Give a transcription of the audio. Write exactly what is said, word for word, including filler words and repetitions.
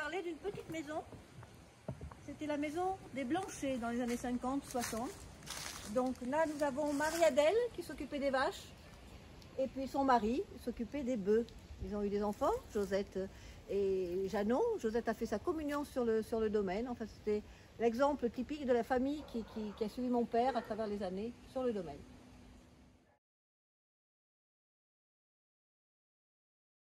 parler d'une petite maison. C'était la maison des Blanchet dans les années cinquante soixante. Donc là, nous avons Marie-Adèle qui s'occupait des vaches et puis son mari s'occupait des bœufs. Ils ont eu des enfants, Josette et Jeannot. Josette a fait sa communion sur le, sur le domaine. Enfin, c'était l'exemple typique de la famille qui, qui, qui a suivi mon père à travers les années sur le domaine.